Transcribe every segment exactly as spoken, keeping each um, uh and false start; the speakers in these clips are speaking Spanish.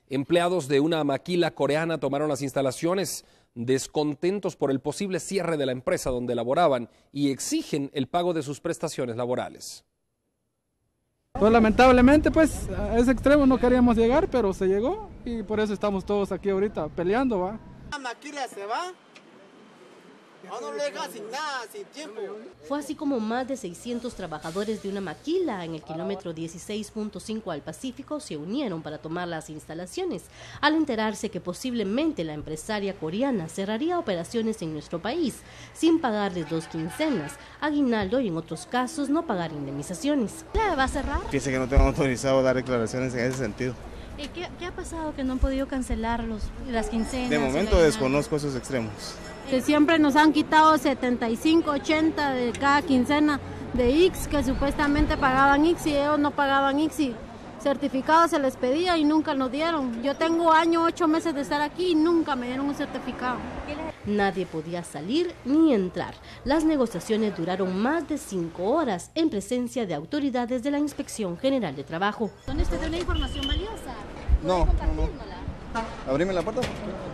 Empleados de una maquila coreana tomaron las instalaciones descontentos por el posible cierre de la empresa donde laboraban y exigen el pago de sus prestaciones laborales. Pues lamentablemente pues a ese extremo no queríamos llegar, pero se llegó y por eso estamos todos aquí ahorita peleando, ¿va? La maquila se va. No le deja sin nada, sin tiempo. Fue así como más de seiscientos trabajadores de una maquila en el kilómetro dieciséis punto cinco al Pacífico se unieron para tomar las instalaciones, al enterarse que posiblemente la empresaria coreana cerraría operaciones en nuestro país, sin pagarles dos quincenas, aguinaldo y en otros casos no pagar indemnizaciones. ¿La va a cerrar? Fíjese que no tengo autorizado dar declaraciones en ese sentido. ¿Y qué, qué ha pasado que no han podido cancelar los, las quincenas? De momento desconozco esos extremos. Que siempre nos han quitado setenta y cinco, ochenta de cada quincena de I X, que supuestamente pagaban I X y ellos no pagaban I X y certificado se les pedía y nunca nos dieron. Yo tengo año, ocho meses de estar aquí y nunca me dieron un certificado. Nadie podía salir ni entrar. Las negociaciones duraron más de cinco horas en presencia de autoridades de la Inspección General de Trabajo. ¿Dónde usted tiene una información valiosa? No, no, no. ¿Abrime la puerta?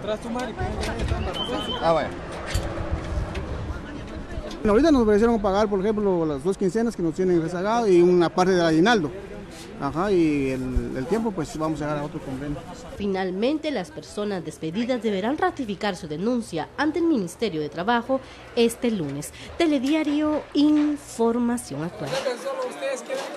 Ah, vaya. Ahorita nos ofrecieron pagar, por ejemplo, las dos quincenas que nos tienen rezagado y una parte del aguinaldo. Ajá, y el, el tiempo pues vamos a llegar a otro convenio. Finalmente, las personas despedidas deberán ratificar su denuncia ante el Ministerio de Trabajo este lunes. Telediario, información actual.